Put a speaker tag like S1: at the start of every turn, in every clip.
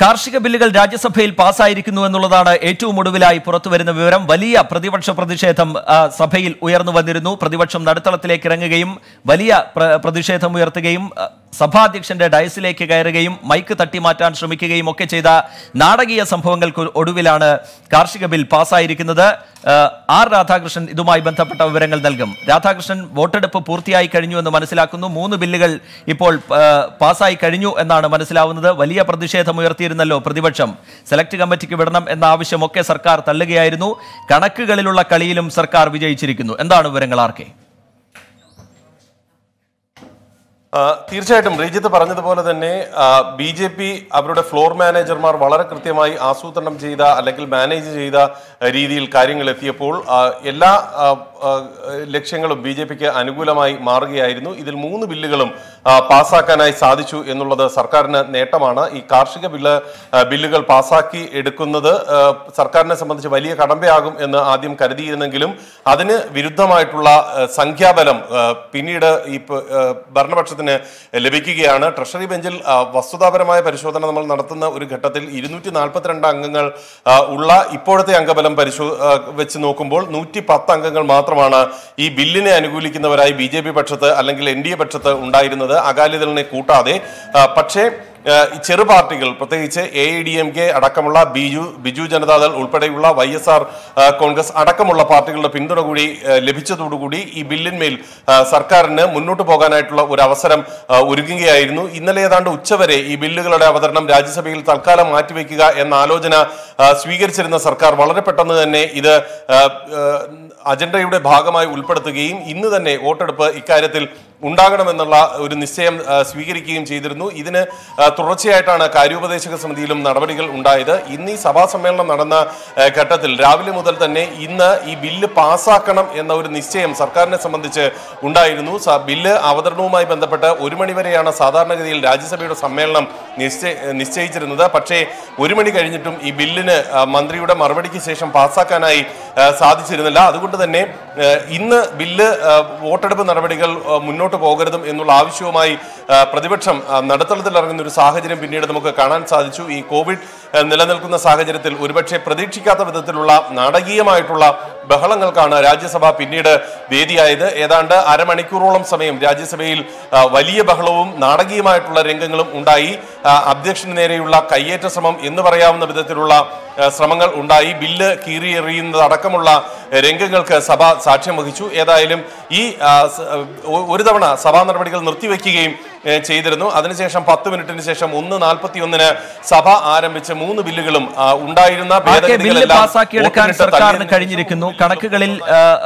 S1: കാർഷിക ബില്ലുകൾ രാജ്യസഭയിൽ പാസ്സായിരിക്കുന്നു എന്നുള്ളതാണ് ഏറ്റവും ഒടുവിലായി പുറത്തുവരുന്ന വിവരം. വലിയ പ്രതിപക്ഷ പ്രതിഷേധം സഭയിൽ ഉയർന്നു വന്നിരുന്നു. പ്രതിപക്ഷം നടുത്തളത്തിലേക്ക് ഇറങ്ങുകയും വലിയ പ്രതിഷേധം ഉയർത്തുകയും സഭാധ്യക്ഷന്റെ ഡയസിലേക്ക് കയറുകയും മൈക്ക് തട്ടിമാറ്റാൻ ശ്രമിക്കുകയും ഒക്കെ ചെയ്ത നാടകീയ സംഭവങ്ങൾക്ക് ഒടുവിലാണ് കാർഷിക ബിൽ പാസ്സായിരിക്കുന്നത്. ആർ രാധാകൃഷ്ണൻ ഇതുമായി ബന്ധപ്പെട്ട വിവരങ്ങൾ നൽകും. രാധാകൃഷ്ണൻ, വോട്ടെടുപ്പ് പൂർത്തിയായി കഴിഞ്ഞു എന്ന് മനസ്സിലാക്കുന്നു. 3 ബില്ലുകൾ ഇപ്പോൾ പാസ്സായി കഴിഞ്ഞു എന്നാണ് മനസ്സിലാവുന്നത്. വലിയ പ്രതിഷേധം ഉയർത്തിയിരുന്നല്ലോ പ്രതിപക്ഷം. സെലക്ട് കമ്മിറ്റിക്ക് വിടണം എന്ന ആവശ്യമൊക്കെ സർക്കാർ തള്ളുകയായിരുന്നു. കണക്കുകളിലുള്ള കളിയിലും സർക്കാർ വിജയിച്ചിരിക്കുന്നു. എന്താണ് വിവരങ്ങൾ ആർക്കെ?
S2: തീർച്ചയായിട്ടും റീജിത്ത് പറഞ്ഞതുപോലെ തന്നെ BJP അവരുടെ ഫ്ലോർ മാനേജർമാർ വളരെ കൃത്യമായി ആസൂത്രണം ചെയ്ത അല്ലെങ്കിൽ മാനേജ് ചെയ്ത രീതിയിൽ കാര്യങ്ങൾ എത്തിയപ്പോൾ എല്ലാ ലക്ഷ്യങ്ങളും BJPക്ക് അനുകൂലമായി മാറുകയായിരുന്നു. ഇതിൽ 3 ബില്ലുകളും പാസ്സാക്കാനായി സാധിച്ചു എന്നുള്ളത് സർക്കാരിന് നേട്ടമാണ്. ഈ കാർഷിക ബില്ലുകൾ പാസ്സാക്കി എടുക്കുന്നത് സർക്കാരിനെ സംബന്ധിച്ച് വലിയ കടമ്പയാകും എന്ന് ആദ്യം കരുതിയിരുന്നെങ്കിലും അതിന് വിരുദ്ധമായിട്ടുള്ള സംഖ്യാബലം പിന്നീട് ഈ ഭരണപക്ഷത്തിന് ലഭിക്കുകയാണ്. ട്രഷറി ബെഞ്ചിൽ വസ്തുതാപരമായ പരിശോധന നമ്മൾ നടത്തുന്ന ഒരു ഘട്ടത്തിൽ 242 അംഗങ്ങൾ ഉള്ള ഇപ്പോഴത്തെ അംഗബലം വെച്ച് നോക്കുമ്പോൾ 110 അംഗങ്ങൾ മാത്രമാണ് ഈ ബില്ലിനെ അനുകൂലിക്കുന്നവരായി BJP പക്ഷത്ത് അല്ലെങ്കിൽ NDA പക്ഷത്ത് ഉണ്ടായിരുന്നത്, അകാലിദളിനെ കൂട്ടാതെ. പക്ഷേ ചെറു പാർട്ടികൾ, പ്രത്യേകിച്ച് AIDMK അടക്കമുള്ള ബിജു ജനതാദൾ ഉൾപ്പെടെയുള്ള YSR കോൺഗ്രസ് അടക്കമുള്ള പാർട്ടികളുടെ പിന്തുണ കൂടി ലഭിച്ചതോടുകൂടി ഈ ബില്ലിന്മേൽ സർക്കാരിന് മുന്നോട്ട് പോകാനായിട്ടുള്ള ഒരു അവസരം ഒരുങ്ങുകയായിരുന്നു. ഇന്നലെ ഏതാണ്ട് ഉച്ചവരെ ഈ ബില്ലുകളുടെ അവതരണം രാജ്യസഭയിൽ തൽക്കാലം മാറ്റിവെക്കുക എന്ന ആലോചന സ്വീകരിച്ചിരുന്ന സർക്കാർ വളരെ പെട്ടെന്ന് തന്നെ ഇത് അജണ്ടയുടെ ഭാഗമായി ഉൾപ്പെടുത്തുകയും ഇന്ന് തന്നെ വോട്ടെടുപ്പ് ഇക്കാര്യത്തിൽ ഉണ്ടാകണമെന്നുള്ള ഒരു നിശ്ചയം സ്വീകരിക്കുകയും ചെയ്തിരുന്നു. ഇതിന് തുടർച്ചയായിട്ടാണ് കാര്യോപദേശക സമിതിയിലും നടപടികൾ ഉണ്ടായത്. ഇന്ന് ഈ സഭാ സമ്മേളനം നടന്ന ഘട്ടത്തിൽ രാവിലെ മുതൽ തന്നെ ഇന്ന് ഈ ബില്ല് പാസ്സാക്കണം എന്ന ഒരു നിശ്ചയം സർക്കാരിനെ സംബന്ധിച്ച് ഉണ്ടായിരുന്നു. ബില്ല് അവതരണവുമായി ബന്ധപ്പെട്ട് 1 മണി വരെയാണ് സാധാരണഗതിയിൽ രാജ്യസഭയുടെ സമ്മേളനം നിശ്ചയിച്ചിരുന്നത്. പക്ഷേ 1 മണി കഴിഞ്ഞിട്ടും ഈ ബില്ലിന് മന്ത്രിയുടെ മറുപടിക്ക് ശേഷം പാസ്സാക്കാനായി സാധിച്ചിരുന്നില്ല. അതുകൊണ്ട് തന്നെ ഇന്ന് ബില്ല് വോട്ടെടുപ്പ് നടപടികൾ മുന്നോട്ട് പോകരുതും എന്നുള്ള ആവശ്യവുമായി പ്രതിപക്ഷം നടുത്തളത്തിൽ ഇറങ്ങുന്ന ഒരു സാഹചര്യം പിന്നീട് നമുക്ക് കാണാൻ സാധിച്ചു. ഈ കോവിഡ് നിലനിൽക്കുന്ന സാഹചര്യത്തിൽ ഒരുപക്ഷെ പ്രതീക്ഷിക്കാത്ത വിധത്തിലുള്ള നാടകീയമായിട്ടുള്ള ബഹളങ്ങൾക്കാണ് രാജ്യസഭ പിന്നീട് വേദിയായത്. ഏതാണ്ട് അരമണിക്കൂറോളം സമയം രാജ്യസഭയിൽ വലിയ ബഹളവും നാടകീയമായിട്ടുള്ള രംഗങ്ങളും ഉണ്ടായി. അധ്യക്ഷന് നേരെയുള്ള കയ്യേറ്റ ശ്രമം എന്ന് പറയാവുന്ന വിധത്തിലുള്ള ശ്രമങ്ങൾ ഉണ്ടായി. ബില്ല് കീറിയെറിയുന്നതടക്കമുള്ള രംഗങ്ങൾക്ക് സഭ സാക്ഷ്യം വഹിച്ചു. ഏതായാലും ഈ ഒരു തവണ സഭാ നടപടികൾ നിർത്തിവെക്കുകയും ചെയ്തിരുന്നു. അതിനുശേഷം 10 മിനിറ്റിന് ശേഷം 1:41 സഭ ആരംഭിച്ച് 3 ബില്ലുകളും ഉണ്ടായിരുന്ന
S1: ഭേദഗതികളെല്ലാം സർക്കാരിന് കഴിഞ്ഞിരിക്കുന്നു. കണക്കുകളിൽ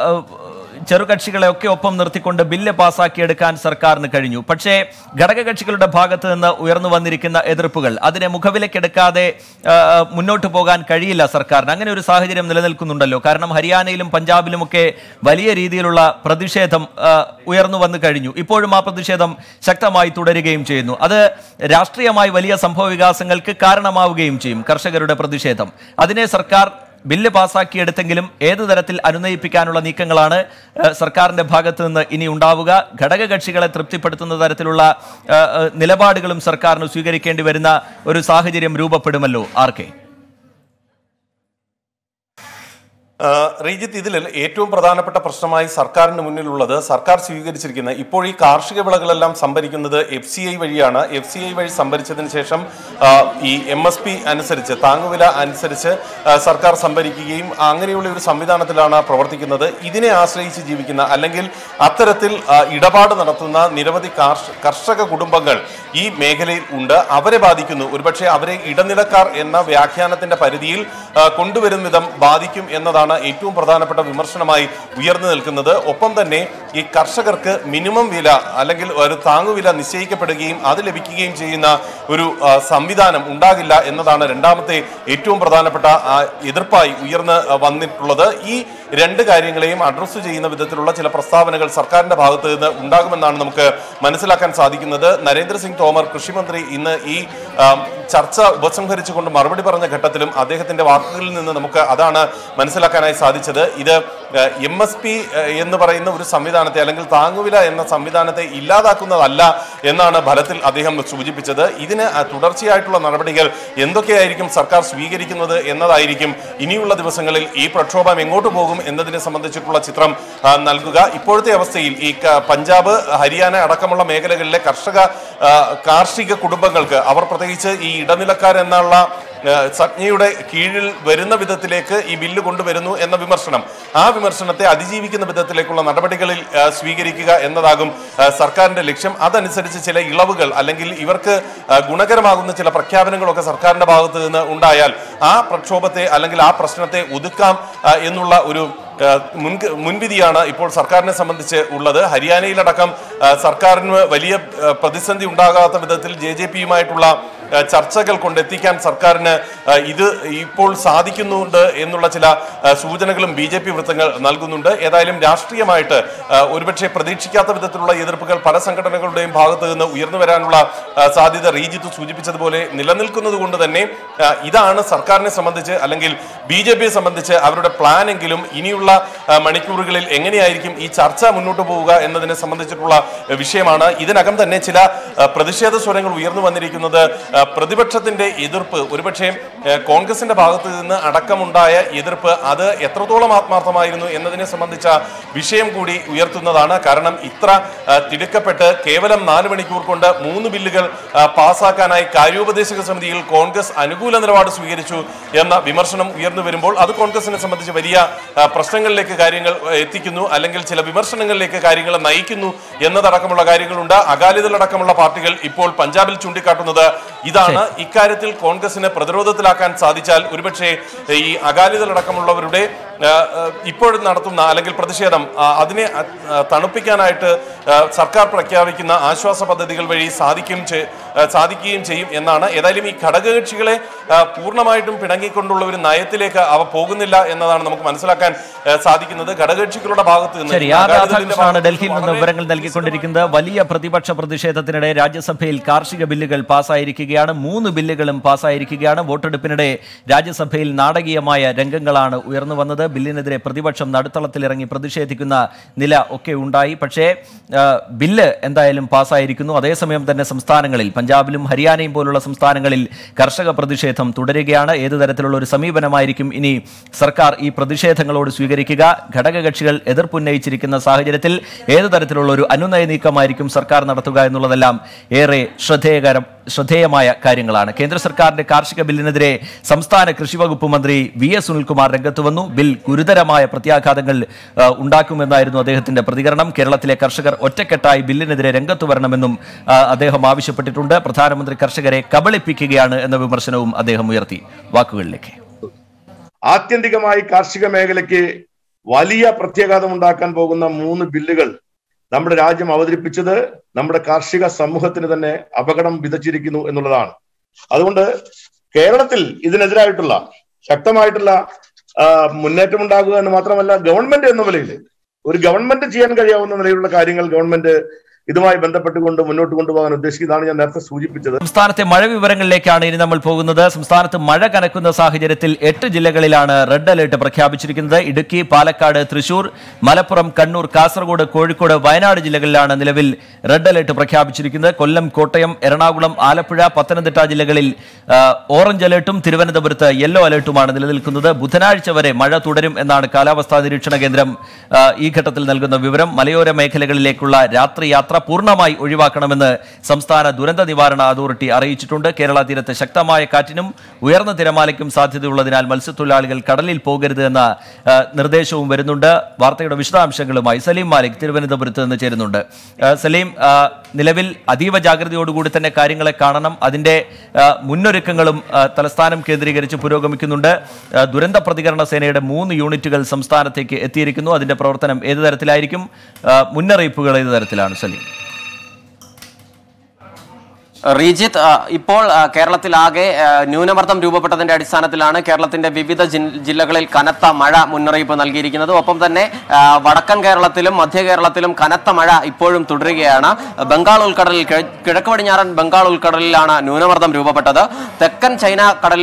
S1: ചെറുകക്ഷികളെ ഒക്കെ ഒപ്പം നിർത്തിക്കൊണ്ട് ബില്ല് പാസ്സാക്കിയെടുക്കാൻ സർക്കാരിന് കഴിഞ്ഞു. പക്ഷേ ഘടകകക്ഷികളുടെ ഭാഗത്ത് നിന്ന് ഉയർന്നു വന്നിരിക്കുന്ന എതിർപ്പുകൾ അതിനെ മുഖവിലക്കെടുക്കാതെ മുന്നോട്ട് പോകാൻ കഴിയില്ല സർക്കാരിന്. അങ്ങനെ ഒരു സാഹചര്യം നിലനിൽക്കുന്നുണ്ടല്ലോ. കാരണം ഹരിയാനയിലും പഞ്ചാബിലുമൊക്കെ വലിയ രീതിയിലുള്ള പ്രതിഷേധം ഉയർന്നു വന്നു കഴിഞ്ഞു. ഇപ്പോഴും ആ പ്രതിഷേധം ശക്തമായി തുടരുകയും ചെയ്യുന്നു. അത് രാഷ്ട്രീയമായി വലിയ സംഭവ വികാസങ്ങൾക്ക് കാരണമാവുകയും ചെയ്യും. കർഷകരുടെ പ്രതിഷേധം അതിനെ സർക്കാർ ബില്ല് പാസ്സാക്കിയെടുത്തെങ്കിലും ഏതു തരത്തിൽ അനുനയിപ്പിക്കാനുള്ള നീക്കങ്ങളാണ് സർക്കാരിന്റെ ഭാഗത്തു നിന്ന് ഇനി ഉണ്ടാവുക? ഘടകകക്ഷികളെ തൃപ്തിപ്പെടുത്തുന്ന തരത്തിലുള്ള നിലപാടുകളും സർക്കാരിന് സ്വീകരിക്കേണ്ടി വരുന്ന ഒരു സാഹചര്യം രൂപപ്പെടുമല്ലോ ആർക്കെ?
S2: റീജിത്ത്, ഇതിൽ ഏറ്റവും പ്രധാനപ്പെട്ട പ്രശ്നമായി സർക്കാരിന് മുന്നിലുള്ളത് സർക്കാർ സ്വീകരിച്ചിരിക്കുന്ന ഇപ്പോൾ ഈ കാർഷിക വിളകളെല്ലാം സംഭരിക്കുന്നത് FCI വഴിയാണ്. FCI വഴി സംഭരിച്ചതിന് ശേഷം ഈ MSP അനുസരിച്ച് താങ്ങുവില അനുസരിച്ച് സർക്കാർ സംഭരിക്കുകയും അങ്ങനെയുള്ള ഒരു സംവിധാനത്തിലാണ് പ്രവർത്തിക്കുന്നത്. ഇതിനെ ആശ്രയിച്ച് ജീവിക്കുന്ന അല്ലെങ്കിൽ അത്തരത്തിൽ ഇടപാട് നടത്തുന്ന നിരവധി കർഷക കുടുംബങ്ങൾ ഈ മേഖലയിൽ ഉണ്ട്. അവരെ ബാധിക്കുന്നു. ഒരുപക്ഷെ അവരെ ഇടനിലക്കാർ എന്ന വ്യാഖ്യാനത്തിന്റെ പരിധിയിൽ കൊണ്ടുവരും വിധം ബാധിക്കും എന്നതാണ് ഏറ്റവും പ്രധാനപ്പെട്ട വിമർശനമായി ഉയർന്നു നിൽക്കുന്നത്. ഒപ്പം തന്നെ ഈ കർഷകർക്ക് മിനിമം വില അല്ലെങ്കിൽ ഒരു താങ്ങുവില നിശ്ചയിക്കപ്പെടുകയും അത് ലഭിക്കുകയും ചെയ്യുന്ന ഒരു സംവിധാനം ഉണ്ടാകില്ല എന്നതാണ് രണ്ടാമത്തെ ഏറ്റവും പ്രധാനപ്പെട്ട എതിർപ്പായി ഉയർന്നു വന്നിട്ടുള്ളത്. ഈ 2 കാര്യങ്ങളെയും അഡ്രസ് ചെയ്യുന്ന വിധത്തിലുള്ള ചില പ്രസ്താവനകൾ സർക്കാരിന്റെ ഭാഗത്ത് നിന്ന് ഉണ്ടാകുമെന്നാണ് നമുക്ക് മനസ്സിലാക്കാൻ സാധിക്കുന്നത്. നരേന്ദ്രസിംഗ് തോമർ കൃഷിമന്ത്രി ഇന്ന് ഈ ചർച്ച ഉപസംഹരിച്ചുകൊണ്ട് മറുപടി പറഞ്ഞ ഘട്ടത്തിലും അദ്ദേഹത്തിന്റെ വാക്കുകളിൽ നിന്ന് നമുക്ക് അതാണ് മനസ്സിലാക്കാൻ മനസ്സിലാക്കാനായി സാധിച്ചത് ഇത് MSP എന്ന് പറയുന്ന ഒരു സംവിധാനത്തെ അല്ലെങ്കിൽ താങ്ങുവില എന്ന സംവിധാനത്തെ ഇല്ലാതാക്കുന്നതല്ല എന്നാണ് ഫലത്തിൽ അദ്ദേഹം സൂചിപ്പിച്ചത്. ഇതിന് തുടർച്ചയായിട്ടുള്ള നടപടികൾ എന്തൊക്കെയായിരിക്കും സർക്കാർ സ്വീകരിക്കുന്നത് എന്നതായിരിക്കും ഇനിയുള്ള ദിവസങ്ങളിൽ ഈ പ്രക്ഷോഭം എങ്ങോട്ട് പോകും എന്നതിനെ സംബന്ധിച്ചിട്ടുള്ള ചിത്രം നൽകുക. ഇപ്പോഴത്തെ അവസ്ഥയിൽ ഈ പഞ്ചാബ്, ഹരിയാന അടക്കമുള്ള മേഖലകളിലെ കാർഷിക കുടുംബങ്ങൾക്ക്, അവർ പ്രത്യേകിച്ച് ഈ ഇടനിലക്കാരെന്നുള്ള സംജ്ഞയുടെ കീഴിൽ വരുന്ന വിധത്തിലേക്ക് ഈ ബില്ല് കൊണ്ടുവരുന്നു എന്ന വിമർശനം, ആ വിമർശനത്തെ അതിജീവിക്കുന്ന വിധത്തിലേക്കുള്ള നടപടികളിൽ സ്വീകരിക്കുക എന്നതാകും സർക്കാരിന്റെ ലക്ഷ്യം. അതനുസരിച്ച് ചില ഇളവുകൾ അല്ലെങ്കിൽ ഇവർക്ക് ഗുണകരമാകുന്ന ചില പ്രഖ്യാപനങ്ങളൊക്കെ സർക്കാരിന്റെ ഭാഗത്ത് നിന്ന് ഉണ്ടായാൽ ആ പ്രക്ഷോഭത്തെ അല്ലെങ്കിൽ ആ പ്രശ്നത്തെ ഒതുക്കാം എന്നുള്ള ഒരു മുൻവിധിയാണ് ഇപ്പോൾ സർക്കാരിനെ സംബന്ധിച്ച് ഉള്ളത്. ഹരിയാനയിലടക്കം സർക്കാരിന് വലിയ പ്രതിസന്ധി ഉണ്ടാകാത്ത വിധത്തിൽ JJPയുമായിട്ടുള്ള ചർച്ചകൾ കൊണ്ടെത്തിക്കാൻ സർക്കാരിന് ഇത് ഇപ്പോൾ സാധിക്കുന്നുണ്ട് എന്നുള്ള ചില സൂചനകളും BJP വൃത്തങ്ങൾ നൽകുന്നുണ്ട്. ഏതായാലും രാഷ്ട്രീയമായിട്ട് ഒരുപക്ഷെ പ്രതീക്ഷിക്കാത്ത വിധത്തിലുള്ള എതിർപ്പുകൾ പല സംഘടനകളുടെയും ഭാഗത്ത് നിന്ന് ഉയർന്നു വരാനുള്ള സാധ്യത റീജിത്ത് സൂചിപ്പിച്ചതുപോലെ നിലനിൽക്കുന്നത് കൊണ്ട് തന്നെ ഇതാണ് സർക്കാരിനെ സംബന്ധിച്ച് അല്ലെങ്കിൽ BJPയെ സംബന്ധിച്ച് അവരുടെ പ്ലാൻ എങ്കിലും ഇനിയുള്ള മണിക്കൂറുകളിൽ എങ്ങനെയായിരിക്കും ഈ ചർച്ച മുന്നോട്ട് പോവുക എന്നതിനെ സംബന്ധിച്ചിട്ടുള്ള വിഷയമാണ്. ഇതിനകം തന്നെ ചില പ്രതിഷേധ സ്വരങ്ങൾ ഉയർന്നു വന്നിരിക്കുന്നത് പ്രതിപക്ഷത്തിന്റെ എതിർപ്പ്, ഒരുപക്ഷെ കോൺഗ്രസിന്റെ ഭാഗത്ത് നിന്ന് അടക്കമുണ്ടായ എതിർപ്പ് അത് എത്രത്തോളം ആത്മാർത്ഥമായിരുന്നു എന്നതിനെ സംബന്ധിച്ച വിഷയം കൂടി ഉയർത്തുന്നതാണ്. കാരണം ഇത്ര തിടുക്കപ്പെട്ട് കേവലം 4 മണിക്കൂർ കൊണ്ട് 3 ബില്ലുകൾ പാസ്സാക്കാനായി കാര്യോപദേശക സമിതിയിൽ കോൺഗ്രസ് അനുകൂല നിലപാട് സ്വീകരിച്ചു എന്ന വിമർശനം ഉയർന്നു വരുമ്പോൾ അത് കോൺഗ്രസിനെ സംബന്ധിച്ച് വലിയ പ്രശ്നങ്ങളിലേക്ക് കാര്യങ്ങൾ എത്തിക്കുന്നു, അല്ലെങ്കിൽ ചില വിമർശനങ്ങളിലേക്ക് കാര്യങ്ങൾ നയിക്കുന്നു എന്നതടക്കമുള്ള കാര്യങ്ങളുണ്ട്. അകാലിദളടക്കമുള്ള പാർട്ടികൾ ഇപ്പോൾ പഞ്ചാബിൽ ചൂണ്ടിക്കാട്ടുന്നത് ഇതാണ്. ഇക്കാര്യത്തിൽ കോൺഗ്രസിനെ പ്രതിരോധത്തിലാക്കാൻ സാധിച്ചാൽ ഒരുപക്ഷെ ഈ അകാലിദളടക്കമുള്ളവരുടെ ഇപ്പോഴും നടത്തുന്ന അല്ലെങ്കിൽ പ്രതിഷേധം അതിനെ തണുപ്പിക്കാനായിട്ട് സർക്കാർ പ്രഖ്യാപിക്കുന്ന ആശ്വാസ പദ്ധതികൾ വഴി സാധിക്കുകയും ചെയ്യും എന്നാണ്. ഏതായാലും ഈ ഘടകകക്ഷികളെ പൂർണ്ണമായിട്ടും പിണങ്ങിക്കൊണ്ടുള്ള ഒരു നയത്തിലേക്ക് അവ പോകുന്നില്ല എന്നതാണ് നമുക്ക് മനസ്സിലാക്കാൻ സാധിക്കുന്നത്. ഘടകകക്ഷികളുടെ ഭാഗത്ത്
S1: നിന്ന് ഡൽഹിയിൽ നിന്ന് വിവരങ്ങൾ നൽകിക്കൊണ്ടിരിക്കുന്നത്. വലിയ പ്രതിപക്ഷ പ്രതിഷേധത്തിനിടെ രാജ്യസഭയിൽ കാർഷിക ബില്ലുകൾ പാസ്സായിരിക്കുകയാണ്. 3 ബില്ലുകളും പാസ്സായിരിക്കുകയാണ്. വോട്ടെടുപ്പിനിടെ രാജ്യസഭയിൽ നാടകീയമായ രംഗങ്ങളാണ് ഉയർന്നു വന്നത്. ബില്ലിനെതിരെ പ്രതിപക്ഷം നടുത്തളത്തിലിറങ്ങി പ്രതിഷേധിക്കുന്ന നില ഒക്കെ ഉണ്ടായി. പക്ഷേ ബില്ല് എന്തായാലും പാസ്സായിരിക്കുന്നു. അതേസമയം തന്നെ സംസ്ഥാനങ്ങളിൽ, പഞ്ചാബിലും ഹരിയാനയും പോലുള്ള സംസ്ഥാനങ്ങളിൽ കർഷക പ്രതിഷേധം തുടരുകയാണ്. ഏതു തരത്തിലുള്ള ഒരു സമീപനമായിരിക്കും ഇനി സർക്കാർ ഈ പ്രതിഷേധങ്ങളോട് സ്വീകരിക്കുക? ഘടകകക്ഷികൾ എതിർപ്പുന്നയിച്ചിരിക്കുന്ന സാഹചര്യത്തിൽ ഏതു തരത്തിലുള്ള ഒരു അനുനയ നീക്കമായിരിക്കും സർക്കാർ നടത്തുക എന്നുള്ളതെല്ലാം ഏറെ ശ്രദ്ധേയമായ കാര്യങ്ങളാണ്. കേന്ദ്ര സർക്കാരിന്റെ കാർഷിക ബില്ലിനെതിരെ സംസ്ഥാന കൃഷി വകുപ്പ് മന്ത്രി VS സുനിൽകുമാർ രംഗത്ത് വന്നു. ബിൽ ഗുരുതരമായ പ്രത്യാഘാതങ്ങൾ ഉണ്ടാക്കുമെന്നായിരുന്നു അദ്ദേഹത്തിന്റെ പ്രതികരണം. കേരളത്തിലെ കർഷകർ ഒറ്റക്കെട്ടായി ബില്ലിനെതിരെ രംഗത്ത് വരണമെന്നും അദ്ദേഹം ആവശ്യപ്പെട്ടിട്ടുണ്ട്. പ്രധാനമന്ത്രി കർഷകരെ കബളിപ്പിക്കുകയാണ് എന്ന വിമർശനവും അദ്ദേഹം ഉയർത്തി. വാക്കുകളിലേക്ക്.
S3: ആത്യന്തികമായി കാർഷിക മേഖലയ്ക്ക് വലിയ പ്രത്യാഘാതം ഉണ്ടാക്കാൻ പോകുന്ന 3 ബില്ലുകൾ നമ്മുടെ രാജ്യം അവതരിപ്പിച്ചത് നമ്മുടെ കാർഷിക സമൂഹത്തിന് തന്നെ അപകടം വിതച്ചിരിക്കുന്നു എന്നുള്ളതാണ്. അതുകൊണ്ട് കേരളത്തിൽ ഇതിനെതിരായിട്ടുള്ള ശക്തമായിട്ടുള്ള മുന്നേറ്റം ഉണ്ടാകുക എന്ന് മാത്രമല്ല, ഗവൺമെന്റ് എന്ന നിലയിൽ ഒരു ഗവൺമെന്റ് ചെയ്യാൻ കഴിയാവുന്ന നിലയിലുള്ള കാര്യങ്ങൾ ഗവൺമെന്റ് ഇതുമായി ബന്ധപ്പെട്ടുകൊണ്ട് മുന്നോട്ട് കൊണ്ടുപോകാൻ ഉദ്ദേശിക്കുന്നതാണ് ഞാൻ നേരത്തെ സൂചിപ്പിച്ചത്.
S1: സംസ്ഥാനത്തെ മഴ വിവരങ്ങളിലേക്കാണ് ഇനി നമ്മൾ പോകുന്നത്. സംസ്ഥാനത്ത് മഴ കനക്കുന്ന സാഹചര്യത്തിൽ 8 ജില്ലകളിലാണ് റെഡ് അലേർട്ട് പ്രഖ്യാപിച്ചിരിക്കുന്നത്. ഇടുക്കി, പാലക്കാട്, തൃശൂർ, മലപ്പുറം, കണ്ണൂർ, കാസർഗോഡ്, കോഴിക്കോട്, വയനാട് ജില്ലകളിലാണ് നിലവിൽ റെഡ് അലേർട്ട് പ്രഖ്യാപിച്ചിരിക്കുന്നത്. കൊല്ലം, കോട്ടയം, എറണാകുളം, ആലപ്പുഴ, പത്തനംതിട്ട ജില്ലകളിൽ ഓറഞ്ച് അലേർട്ടും തിരുവനന്തപുരത്ത് യെല്ലോ അലേർട്ടുമാണ് നിലനിൽക്കുന്നത്. ബുധനാഴ്ച വരെ മഴ തുടരും എന്നാണ് കാലാവസ്ഥാ നിരീക്ഷണ കേന്ദ്രം ഈ ഘട്ടത്തിൽ നൽകുന്ന വിവരം. മലയോര മേഖലകളിലേക്കുള്ള രാത്രി യാത്ര പൂർണ്ണമായി ഒഴിവാക്കണമെന്ന് സംസ്ഥാന ദുരന്ത നിവാരണ അതോറിറ്റി അറിയിച്ചിട്ടുണ്ട്. കേരള തീരത്ത് ശക്തമായ കാറ്റിനും ഉയർന്ന തിരമാലയ്ക്കും സാധ്യതയുള്ളതിനാൽ മത്സ്യത്തൊഴിലാളികൾ കടലിൽ പോകരുത് എന്ന നിർദ്ദേശവും വരുന്നുണ്ട്. വാർത്തയുടെ വിശദാംശങ്ങളുമായി സലീം മാലിക് തിരുവനന്തപുരത്ത് നിന്ന് ചേരുന്നുണ്ട്. സലീം, നിലവിൽ അതീവ ജാഗ്രതയോടുകൂടി തന്നെ കാര്യങ്ങളെ കാണണം. അതിന്റെ മുന്നൊരുക്കങ്ങളും തലസ്ഥാനം കേന്ദ്രീകരിച്ച് പുരോഗമിക്കുന്നുണ്ട്. ദുരന്ത പ്രതികരണ സേനയുടെ 3 യൂണിറ്റുകൾ സംസ്ഥാനത്തേക്ക് എത്തിയിരിക്കുന്നു. അതിന്റെ പ്രവർത്തനം ഏത് തരത്തിലായിരിക്കും? മുന്നറിയിപ്പുകൾ ഏത് തരത്തിലാണ് സലീം?
S4: റീജിത്ത്, ഇപ്പോൾ കേരളത്തിലാകെ ന്യൂനമർദ്ദം രൂപപ്പെട്ടതിന്റെ അടിസ്ഥാനത്തിലാണ് കേരളത്തിന്റെ വിവിധ ജില്ലകളിൽ കനത്ത മഴ മുന്നറിയിപ്പ് നൽകിയിരിക്കുന്നത്. ഒപ്പം തന്നെ വടക്കൻ കേരളത്തിലും മധ്യ കേരളത്തിലും കനത്ത മഴ ഇപ്പോഴും തുടരുകയാണ്. ബംഗാൾ ഉൾക്കടലിൽ, കിഴക്ക് പടിഞ്ഞാറൻ ബംഗാൾ ഉൾക്കടലിലാണ് ന്യൂനമർദ്ദം രൂപപ്പെട്ടത്. തെക്കൻ ചൈന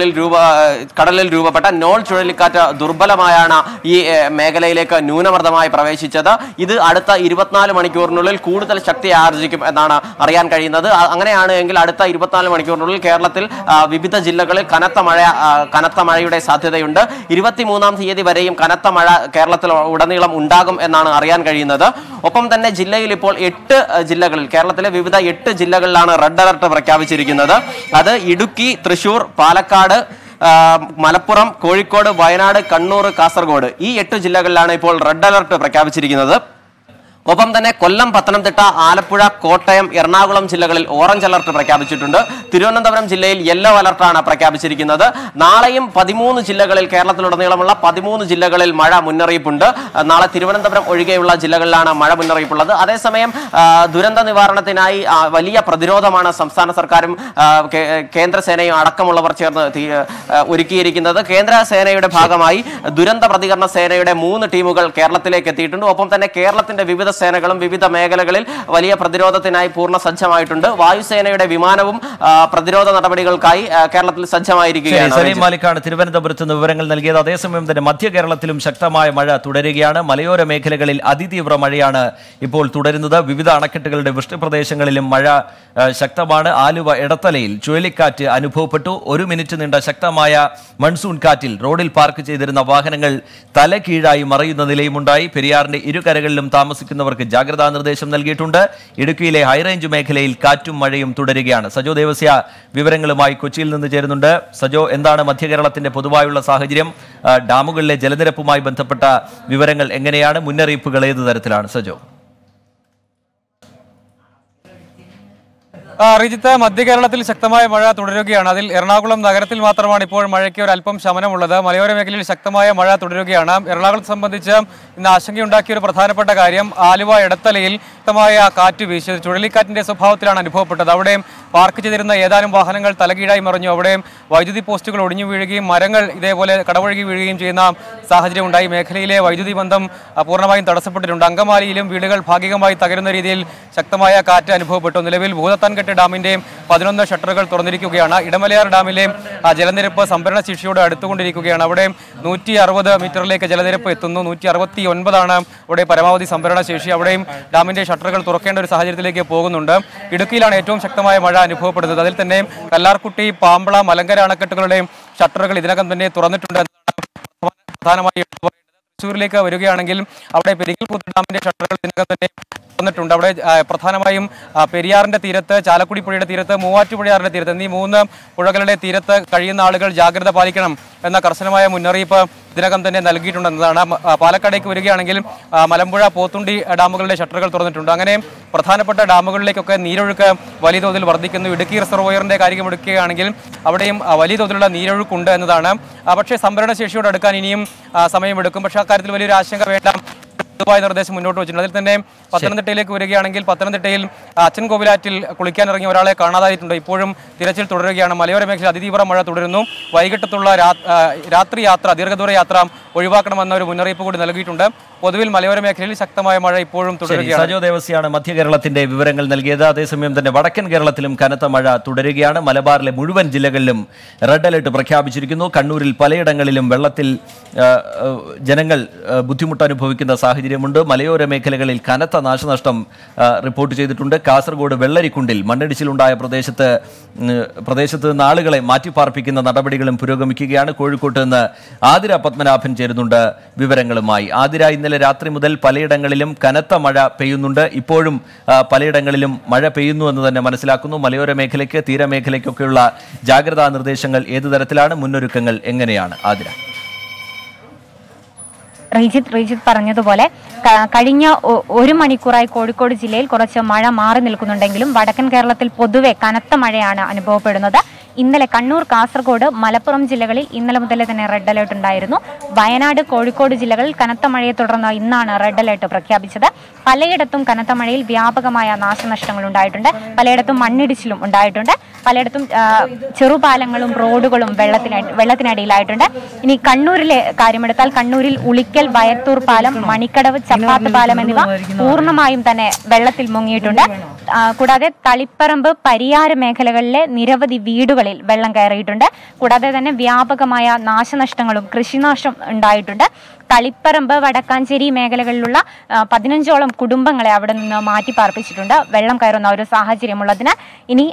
S4: കടലിൽ രൂപപ്പെട്ട നോൾ ചുഴലിക്കാറ്റ് ദുർബലമായാണ് ഈ മേഖലയിലേക്ക് ന്യൂനമർദ്ദമായി പ്രവേശിച്ചത്. ഇത് അടുത്ത 24 മണിക്കൂറിനുള്ളിൽ കൂടുതൽ ശക്തി ആർജിക്കും എന്നാണ് അറിയാൻ കഴിയുന്നത്. അങ്ങനെയാണ് എങ്കിൽ അടുത്ത 24 മണിക്കൂറിനുള്ളിൽ കേരളത്തിൽ വിവിധ ജില്ലകളിൽ കനത്ത മഴയുടെ സാധ്യതയുണ്ട്. 23-ാം തീയതി വരെയും കനത്ത മഴ കേരളത്തിൽ ഉടനീളം ഉണ്ടാകും എന്നാണ് അറിയാൻ കഴിയുന്നത്. ഒപ്പം തന്നെ ജില്ലയിൽ ഇപ്പോൾ 8 ജില്ലകളിൽ, കേരളത്തിലെ വിവിധ 8 ജില്ലകളിലാണ് റെഡ് അലർട്ട് പ്രഖ്യാപിച്ചിരിക്കുന്നത്. അത് ഇടുക്കി, തൃശൂർ, പാലക്കാട്, മലപ്പുറം, കോഴിക്കോട്, വയനാട്, കണ്ണൂർ, കാസർഗോഡ്, ഈ 8 ജില്ലകളിലാണ് ഇപ്പോൾ റെഡ് അലർട്ട് പ്രഖ്യാപിച്ചിരിക്കുന്നത്. ഒപ്പം തന്നെ കൊല്ലം, പത്തനംതിട്ട, ആലപ്പുഴ, കോട്ടയം, എറണാകുളം ജില്ലകളിൽ ഓറഞ്ച് അലർട്ട് പ്രഖ്യാപിച്ചിട്ടുണ്ട്. തിരുവനന്തപുരം ജില്ലയിൽ യെല്ലോ അലർട്ടാണ് പ്രഖ്യാപിച്ചിരിക്കുന്നത്. നാളെയും 13 ജില്ലകളിൽ, കേരളത്തിലുടനീളമുള്ള 13 ജില്ലകളിൽ മഴ മുന്നറിയിപ്പുണ്ട്. നാളെ തിരുവനന്തപുരം ഒഴികെയുള്ള ജില്ലകളിലാണ് മഴ മുന്നറിയിപ്പുള്ളത്. അതേസമയം ദുരന്ത നിവാരണത്തിനായി വലിയ പ്രതിരോധമാണ് സംസ്ഥാന സർക്കാരും കേന്ദ്രസേനയും അടക്കമുള്ളവർ ചേർന്ന് ഒരുക്കിയിരിക്കുന്നത്. കേന്ദ്ര സേനയുടെ ഭാഗമായി ദുരന്ത പ്രതികരണ സേനയുടെ 3 ടീമുകൾ കേരളത്തിലേക്ക് എത്തിയിട്ടുണ്ട്. ഒപ്പം തന്നെ കേരളത്തിന്റെ വിവിധ സേനകളും വിവിധ മേഖലകളിൽ വലിയ പ്രതിരോധത്തിനായി പൂർണ്ണ സജ്ജമായിട്ടുണ്ട്. വായുസേനയുടെ വിമാനവും പ്രതിരോധ നടപടികൾക്കായി കേരളത്തിൽ സജ്ജമായിരിക്കുകയാണ്.
S1: സലീം മാലിക്കാണ് തിരുവനന്തപുരത്ത് നിന്ന് വിവരങ്ങൾ നൽകിയത്. അതേസമയം തന്നെ മധ്യ കേരളത്തിലും ശക്തമായ മഴ തുടരുകയാണ്. മലയോര മേഖലകളിൽ അതിതീവ്ര മഴയാണ് ഇപ്പോൾ തുടരുന്നത്. വിവിധ അണക്കെട്ടുകളുടെ വൃഷ്ടിപ്രദേശങ്ങളിലും മഴ ശക്തമാണ്. ആലുവ എടത്തലയിൽ ചുഴലിക്കാറ്റ് അനുഭവപ്പെട്ടു. 1 മിനിറ്റ് നീണ്ട ശക്തമായ മൺസൂൺ കാറ്റിൽ റോഡിൽ പാർക്ക് ചെയ്തിരുന്ന വാഹനങ്ങൾ തലകീഴായി മറയുന്ന നിലയുമുണ്ടായി. പെരിയാറിന്റെ ഇരുകരകളിലും താമസിക്കുന്നവർക്ക് ജാഗ്രതാ നിർദ്ദേശം നൽകിയിട്ടുണ്ട്. ഇടുക്കിയിലെ ഹൈറേഞ്ച് മേഖലയിൽ കാറ്റും മഴയും തുടരുകയാണ്. സജോ ദേവസ്യ വിവരങ്ങളുമായി കൊച്ചിയിൽ നിന്ന് ചേരുന്നുണ്ട്. സജോ, എന്താണ് മധ്യ കേരളത്തിന്റെ പൊതുവായുള്ള സാഹചര്യം? ഡാമുകളിലെ ജലനിരപ്പുമായി ബന്ധപ്പെട്ട വിവരങ്ങൾ എങ്ങനെയാണ്? മുന്നറിയിപ്പുകൾ ഏത് തരത്തിലാണ് സജോ?
S5: റിജിത്ത്, മധ്യ കേരളത്തിൽ ശക്തമായ മഴ തുടരുകയാണ്. അതിൽ എറണാകുളം നഗരത്തിൽ മാത്രമാണ് ഇപ്പോൾ മഴയ്ക്ക് ഒരു അല്പം ശമനമുള്ളത്. മലയോര മേഖലയിൽ ശക്തമായ മഴ തുടരുകയാണ്. എറണാകുളത്തെ സംബന്ധിച്ച് ഇന്ന് ആശങ്കയുണ്ടാക്കിയ ഒരു പ്രധാനപ്പെട്ട കാര്യം, ആലുവ എടത്തലയിൽ ശക്തമായ കാറ്റ് വീശി ചുഴലിക്കാറ്റിന്റെ സ്വഭാവത്തിലാണ് അനുഭവപ്പെട്ടത്. അവിടെയും പാർക്ക് ചെയ്തിരുന്ന ഏതാനും വാഹനങ്ങൾ തലകീഴായി മറിഞ്ഞു. അവിടെയും വൈദ്യുതി പോസ്റ്റുകൾ ഒടിഞ്ഞു വീഴുകയും മരങ്ങൾ ഇതേപോലെ കടപുഴകി വീഴുകയും ചെയ്യുന്ന സാഹചര്യം ഉണ്ടായി. മേഖലയിലെ വൈദ്യുതി ബന്ധം പൂർണ്ണമായും തടസ്സപ്പെട്ടിട്ടുണ്ട്. അങ്കമാലിയിലും വീടുകൾ ഭാഗികമായി തകരുന്ന രീതിയിൽ ശക്തമായ കാറ്റ് അനുഭവപ്പെട്ടു. നിലവിൽ ഭൂതത്താൻകെട്ട് ഡാമിന്റെയും 11 ഷട്ടറുകൾ തുറന്നിരിക്കുകയാണ്. ഇടമലയാർ ഡാമിലെയും ജലനിരപ്പ് സംഭരണ ശേഷിയോട് അടുത്തുകൊണ്ടിരിക്കുകയാണ്. അവിടെ 160 മീറ്ററിലേക്ക് ജലനിരപ്പ് എത്തുന്നു. 169 അവിടെ പരമാവധി സംഭരണ ശേഷി. അവിടെയും ഡാമിന്റെ ഷട്ടറുകൾ തുറക്കേണ്ട ഒരു സാഹചര്യത്തിലേക്ക് പോകുന്നുണ്ട്. ഇടുക്കിയിലാണ് ഏറ്റവും ശക്തമായ മഴ അനുഭവപ്പെടുന്നത്. അതിൽ തന്നെ കല്ലാർകുട്ടി, പാമ്പള, മലങ്കര അണക്കെട്ടുകളുടെയും ഷട്ടറുകൾ ഇതിനകം തന്നെ തുറന്നിട്ടുണ്ട് എന്നാണ് പ്രധാനമായി എടുത്തു പറയേണ്ടത്. തൃശ്ശൂരിലേക്ക് വരികയാണെങ്കിൽ അവിടെ പെരിക്കൽകുത്ത് ഡാമിന്റെ ഷട്ടറുകൾ ഇതിനകം തന്നെ തുറന്നിട്ടുണ്ട്. അവിടെ പ്രധാനമായും പെരിയാറിന്റെ തീരത്ത്, ചാലക്കുടി പുഴയുടെ തീരത്ത്, മൂവാറ്റുപുഴയാറിന്റെ തീരത്ത് എന്നീ 3 പുഴകളുടെ തീരത്ത് കഴിയുന്ന ആളുകൾ ജാഗ്രത പാലിക്കണം എന്ന കർശനമായ മുന്നറിയിപ്പ് ഇതിനകം തന്നെ നൽകിയിട്ടുണ്ടെന്നതാണ്. പാലക്കാടേക്ക് വരികയാണെങ്കിൽ മലമ്പുഴ, പോത്തുണ്ടി ഡാമുകളുടെ ഷട്ടറുകൾ തുറന്നിട്ടുണ്ട്. അങ്ങനെ പ്രധാനപ്പെട്ട ഡാമുകളിലേക്കൊക്കെ നീരൊഴുക്ക് വലിയ തോതിൽ വർദ്ധിക്കുന്നു. ഇടുക്കി റിസർവോയറിന്റെ കാര്യം എടുക്കുകയാണെങ്കിൽ അവിടെയും വലിയ തോതിലുള്ള നീരൊഴുക്കുണ്ട് എന്നതാണ്. പക്ഷേ സംഭരണ ശേഷിയോട് അടുക്കാൻ ഇനിയും സമയമെടുക്കും. പക്ഷേ അക്കാര്യത്തിൽ വലിയൊരു ആശങ്ക വേണ്ട പൊതുവായ നിർദ്ദേശം മുന്നോട്ട് വെച്ചിട്ടുണ്ട്. അതിൽ തന്നെ പത്തനംതിട്ടയിലേക്ക് വരികയാണെങ്കിൽ പത്തനംതിട്ടയിൽ അച്ചൻകോവിലാറ്റിൽ കുളിക്കാനിറങ്ങിയ ഒരാളെ കാണാതായിട്ടുണ്ട്. ഇപ്പോഴും തിരച്ചിൽ തുടരുകയാണ്. മലയോര മേഖല അതിതീവ്ര മഴ തുടരുന്നു. വൈകിട്ടത്തുള്ള രാത്രി യാത്ര, ദീർഘദൂര യാത്ര ഒഴിവാക്കണമെന്ന ഒരു മുന്നറിയിപ്പ് കൂടി നൽകിയിട്ടുണ്ട്. പൊതുവിൽ മലയോര മേഖലയിൽ ശക്തമായ മഴ ഇപ്പോഴും തുടരുകയാണ്.
S1: സജോ ദേവസ്യാണ് മധ്യ കേരളത്തിന്റെ വിവരങ്ങൾ നൽകിയത്. അതേസമയം തന്നെ വടക്കൻ കേരളത്തിലും കനത്ത മഴ തുടരുകയാണ്. മലബാറിലെ മുഴുവൻ ജില്ലകളിലും റെഡ് അലർട്ട് പ്രഖ്യാപിച്ചിരിക്കുന്നു. കണ്ണൂരിൽ പലയിടങ്ങളിലും വെള്ളത്തിൽ ജനങ്ങൾ ബുദ്ധിമുട്ട് അനുഭവിക്കുന്ന സാഹചര്യമുണ്ട്. മലയോര മേഖലകളിൽ കനത്ത നാശനഷ്ടം റിപ്പോർട്ട് ചെയ്തിട്ടുണ്ട്. കാസർഗോഡ് വെള്ളരിക്കുണ്ടിൽ മണ്ണിടിച്ചിലുണ്ടായ പ്രദേശത്ത് നിന്ന് ആളുകളെ മാറ്റിപ്പാർപ്പിക്കുന്ന നടപടികളും പുരോഗമിക്കുകയാണ്. കോഴിക്കോട്ട് നിന്ന് ആതിര പത്മനാഭൻ ചേരുന്നുണ്ട് വിവരങ്ങളുമായി. ആതിര, ഇന്നലെ രാത്രി മുതൽ പലയിടങ്ങളിലും കനത്ത മഴ പെയ്യുന്നുണ്ട്. ഇപ്പോഴും പലയിടങ്ങളിലും മഴ പെയ്യുന്നു എന്ന് തന്നെ മനസ്സിലാക്കുന്നു. മലയോര മേഖലയ്ക്ക്, തീരമേഖലയ്ക്കൊക്കെയുള്ള ജാഗ്രതാ നിർദ്ദേശങ്ങൾ ഏതു തരത്തിലാണ്? മുന്നൊരുക്കങ്ങൾ എങ്ങനെയാണ് ആതിര?
S6: റീജിത്ത് പറഞ്ഞതുപോലെ കഴിഞ്ഞ 1 മണിക്കൂറായി കോഴിക്കോട് ജില്ലയിൽ കുറച്ച് മഴ മാറി നിൽക്കുന്നുണ്ടെങ്കിലും വടക്കൻ കേരളത്തിൽ പൊതുവെ കനത്ത മഴയാണ് അനുഭവപ്പെടുന്നത്. ഇന്നലെ കണ്ണൂർ, കാസർഗോഡ്, മലപ്പുറം ജില്ലകളിൽ ഇന്നലെ മുതൽ തന്നെ റെഡ് അലേർട്ട് ഉണ്ടായിരുന്നു. വയനാട്, കോഴിക്കോട് ജില്ലകളിൽ കനത്ത മഴയെ തുടർന്ന് ഇന്നാണ് റെഡ് അലേർട്ട് പ്രഖ്യാപിച്ചത്. പലയിടത്തും കനത്ത മഴയിൽ വ്യാപകമായ നാശനഷ്ടങ്ങൾ ഉണ്ടായിട്ടുണ്ട്. പലയിടത്തും മണ്ണിടിച്ചിലും ഉണ്ടായിട്ടുണ്ട്. പലയിടത്തും ചെറുപാലങ്ങളും റോഡുകളും വെള്ളത്തിനടിയിലായിട്ടുണ്ട്. ഇനി കണ്ണൂരിലെ കാര്യമെടുത്താൽ കണ്ണൂരിൽ ഉളിക്കൽ, വയത്തൂർ പാലം, മണിക്കടവ്, ചപ്പാത്ത് പാലം എന്നിവ പൂർണ്ണമായും തന്നെ വെള്ളത്തിൽ മുങ്ങിയിട്ടുണ്ട്. കൂടാതെ തളിപ്പറമ്പ്, പരിയാരം മേഖലകളിലെ നിരവധി വീടുകളിൽ വെള്ളം കയറിയിട്ടുണ്ട്. കൂടാതെ തന്നെ വ്യാപകമായ നാശനഷ്ടങ്ങളും കൃഷിനാശം ഉണ്ടായിട്ടുണ്ട്. തളിപ്പറമ്പ്, വടക്കാഞ്ചേരി മേഖലകളിലുള്ള 15ഓളം കുടുംബങ്ങളെ അവിടെ നിന്ന് മാറ്റി പാർപ്പിച്ചിട്ടുണ്ട് വെള്ളം കയറുന്ന ഒരു സാഹചര്യമുള്ളതിനാൽ. ഇനി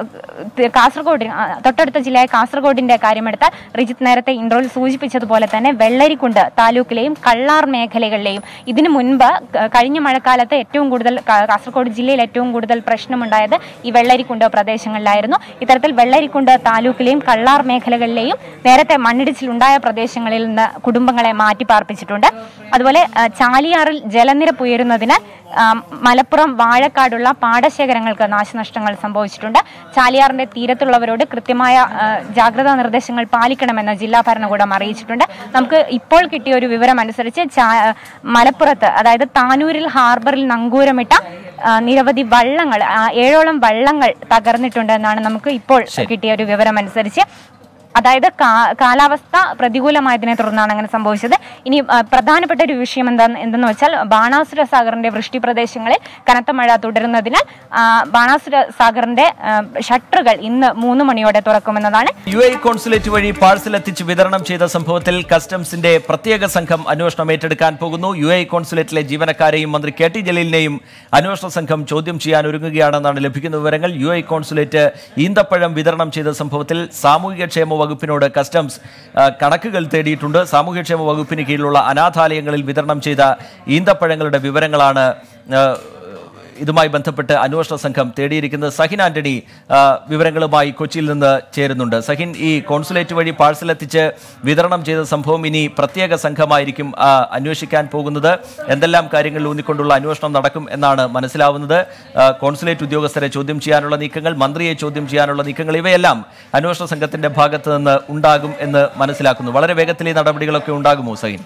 S6: കാസർഗോഡ്, തൊട്ടടുത്ത ജില്ലയായ കാസർഗോഡിന്റെ കാര്യമെടുത്താൽ റിജിത്ത് നേരത്തെ ഇൻട്രോയിൽ സൂചിപ്പിച്ചതുപോലെ തന്നെ വെള്ളരിക്കുണ്ട് താലൂക്കിലെയും കള്ളാർ മേഖലകളിലെയും ഇതിനു മുൻപ് കഴിഞ്ഞ മഴക്കാലത്ത് ഏറ്റവും കൂടുതൽ കാസർഗോഡ് ജില്ലയിൽ ഏറ്റവും കൂടുതൽ പ്രശ്നമുണ്ടായത് ഈ വെള്ളരിക്കുണ്ട് പ്രദേശങ്ങളിലായിരുന്നു. ഇത്തരത്തിൽ വെള്ളരിക്കുണ്ട് താലൂക്കിലെയും കള്ളാർ മേഖലകളിലെയും നേരത്തെ മണ്ണിടിച്ചിലുണ്ടായ പ്രദേശങ്ങളിൽ നിന്ന് കുടുംബങ്ങളെ മാറ്റി പാർപ്പിച്ചിട്ടുണ്ട്. അതുപോലെ ചാലിയാറിൽ ജലനിരപ്പ് ഉയരുന്നതിനാൽ മലപ്പുറം വാഴക്കാടുള്ള പാടശേഖരങ്ങൾക്ക് നാശനഷ്ടങ്ങൾ സംഭവിച്ചിട്ടുണ്ട്. ചാലിയാറിന്റെ തീരത്തുള്ളവരോട് കൃത്യമായ ജാഗ്രതാ നിർദ്ദേശങ്ങൾ പാലിക്കണമെന്ന് ജില്ലാ ഭരണകൂടം അറിയിച്ചിട്ടുണ്ട്. നമുക്ക് ഇപ്പോൾ കിട്ടിയ ഒരു വിവരം അനുസരിച്ച് മലപ്പുറത്ത്, അതായത് താനൂരിൽ ഹാർബറിൽ നങ്കൂരമിട്ട നിരവധി വള്ളങ്ങൾ, 7ഓളം വള്ളങ്ങൾ തകർന്നിട്ടുണ്ട് എന്നാണ് നമുക്ക് ഇപ്പോൾ കിട്ടിയ ഒരു വിവരം അനുസരിച്ച്. അതായത് കാലാവസ്ഥ പ്രതികൂലമായതിനെ തുടർന്നാണ് അങ്ങനെ സംഭവിച്ചത്. ഇനി പ്രധാനപ്പെട്ട ഒരു വിഷയം എന്തെന്ന് വെച്ചാൽ ബാണാസുര സാഗറിന്റെ വൃഷ്ടി പ്രദേശങ്ങളിൽ കനത്ത മഴ തുടരുന്നതിനാൽ ബാണാസുര സാഗറിന്റെ ഷട്ടറുകൾ ഇന്ന് 3 മണിയോടെ തുറക്കുമെന്നതാണ്.
S1: UAE കോൺസുലേറ്റ് വഴി പാഴ്സൽ എത്തിച്ച് വിതരണം ചെയ്ത സംഭവത്തിൽ കസ്റ്റംസിന്റെ പ്രത്യേക സംഘം അന്വേഷണം ഏറ്റെടുക്കാൻ പോകുന്നു. UAE കോൺസുലേറ്റിലെ ജീവനക്കാരെയും മന്ത്രി KT ജലീലിനെയും അന്വേഷണ സംഘം ചോദ്യം ചെയ്യാൻ ഒരുങ്ങുകയാണെന്നാണ് ലഭിക്കുന്ന വിവരങ്ങൾ. UAE കോൺസുലേറ്റ് ഈന്തപ്പഴം വിതരണം ചെയ്ത സംഭവത്തിൽ സാമൂഹികക്ഷേമ വകുപ്പിനോട് കസ്റ്റംസ് കണക്കുകൾ തേടിയിട്ടുണ്ട്. സാമൂഹ്യക്ഷേമ വകുപ്പിന് കീഴിലുള്ള അനാഥാലയങ്ങളിൽ വിതരണം ചെയ്ത ഈന്തപ്പഴങ്ങളുടെ വിവരങ്ങളാണ് ഇതുമായി ബന്ധപ്പെട്ട് അന്വേഷണ സംഘം തേടിയിരിക്കുന്നത്. സഹിൻ ആന്റണി വിവരങ്ങളുമായി കൊച്ചിയിൽ നിന്ന് ചേരുന്നുണ്ട്. സഹിൻ, ഈ കോൺസുലേറ്റ് വഴി പാഴ്സൽ എത്തിച്ച് വിതരണം ചെയ്ത സംഭവം ഇനി പ്രത്യേക സംഘമായിരിക്കും അന്വേഷിക്കാൻ പോകുന്നത്. എന്തെല്ലാം കാര്യങ്ങളിൽ ഊന്നിക്കൊണ്ടുള്ള അന്വേഷണം നടക്കും എന്നാണ് മനസ്സിലാവുന്നത്? കോൺസുലേറ്റ് ഉദ്യോഗസ്ഥരെ ചോദ്യം ചെയ്യാനുള്ള നീക്കങ്ങൾ, മന്ത്രിയെ ചോദ്യം ചെയ്യാനുള്ള നീക്കങ്ങൾ, ഇവയെല്ലാം അന്വേഷണ സംഘത്തിന്റെ ഭാഗത്ത് നിന്ന് ഉണ്ടാകും എന്ന് മനസ്സിലാക്കുന്നു. വളരെ വേഗത്തിൽ ഈ നടപടികളൊക്കെ ഉണ്ടാകുമോ സഹിൻ?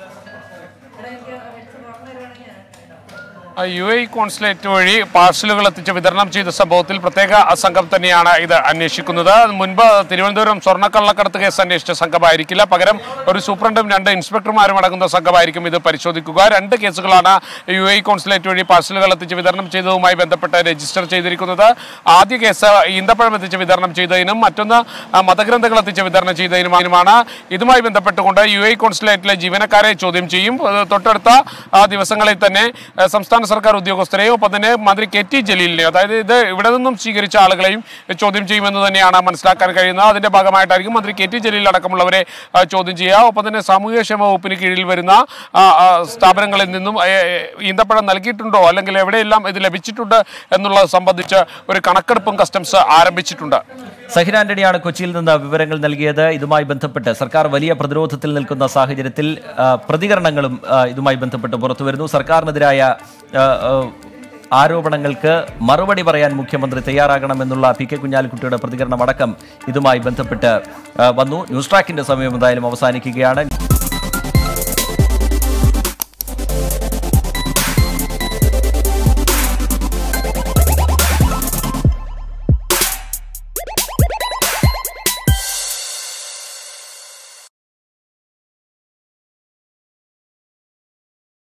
S7: UAE കോൺസുലേറ്റ് വഴി പാഴ്സലുകൾ എത്തിച്ച് വിതരണം ചെയ്ത സംഭവത്തിൽ പ്രത്യേക സംഘം തന്നെയാണ് ഇത് അന്വേഷിക്കുന്നത്. മുൻപ് തിരുവനന്തപുരം സ്വർണ്ണക്കള്ളക്കടത്ത് കേസ് അന്വേഷിച്ച സംഘമായിരിക്കില്ല, പകരം ഒരു സൂപ്രണ്ടും 2 ഇൻസ്പെക്ടർമാരും അടങ്ങുന്ന സംഘമായിരിക്കും ഇത് പരിശോധിക്കുക. 2 കേസുകളാണ് UAE കോൺസുലേറ്റ് വഴി പാഴ്സലുകൾ എത്തിച്ച് വിതരണം ചെയ്തതുമായി ബന്ധപ്പെട്ട് രജിസ്റ്റർ ചെയ്തിരിക്കുന്നത്. ആദ്യ കേസ് ഈന്തപ്പഴം എത്തിച്ച് വിതരണം ചെയ്തതിനും മറ്റൊന്ന് മതഗ്രന്ഥങ്ങൾ എത്തിച്ച് വിതരണം ചെയ്തതിനുമാണ്. ഇതുമായി ബന്ധപ്പെട്ടുകൊണ്ട് UAE കോൺസുലേറ്റിലെ ജീവനക്കാരെ ചോദ്യം ചെയ്യും. തൊട്ടടുത്ത ദിവസങ്ങളിൽ തന്നെ സംസ്ഥാന സർക്കാർ ഉദ്യോഗസ്ഥരെയോ ഒപ്പം തന്നെ മന്ത്രി KT ജലീലിനെയോ, അതായത് ഇത് ഇവിടെ നിന്നും സ്വീകരിച്ച ആളുകളെയും ചോദ്യം ചെയ്യുമെന്ന് തന്നെയാണ് മനസ്സിലാക്കാൻ കഴിയുന്നത്. അതിന്റെ ഭാഗമായിട്ടായിരിക്കും മന്ത്രി KT ജലീൽ അടക്കമുള്ളവരെ ചോദ്യം ചെയ്യുക. ഒപ്പം തന്നെ സാമൂഹ്യക്ഷേമ വകുപ്പിന് കീഴിൽ വരുന്ന സ്ഥാപനങ്ങളിൽ നിന്നും ഈന്തപ്പഴം നൽകിയിട്ടുണ്ടോ അല്ലെങ്കിൽ എവിടെയെല്ലാം ഇത് ലഭിച്ചിട്ടുണ്ട് എന്നുള്ളത് സംബന്ധിച്ച് ഒരു കണക്കെടുപ്പും കസ്റ്റംസ് ആരംഭിച്ചിട്ടുണ്ട്.
S1: സഹിൻ ആന്റണിയാണ് കൊച്ചിയിൽ നിന്ന് വിവരങ്ങൾ നൽകിയത്. ഇതുമായി ബന്ധപ്പെട്ട് സർക്കാർ വലിയ പ്രതിരോധത്തിൽ നിൽക്കുന്ന സാഹചര്യത്തിൽ പ്രതികരണങ്ങളും ഇതുമായി ബന്ധപ്പെട്ട് പുറത്തുവരുന്നു. സർക്കാരിനെതിരായ ആരോപണങ്ങൾക്ക് മറുപടി പറയാൻ മുഖ്യമന്ത്രി തയ്യാറാകണമെന്നുള്ള PK കുഞ്ഞാലിക്കുട്ടിയുടെ പ്രതികരണം അടക്കം ഇതുമായി ബന്ധപ്പെട്ട് വന്നു. ന്യൂസ് ട്രാക്കിന്റെ സമയം എന്തായാലും അവസാനിക്കുകയാണ്.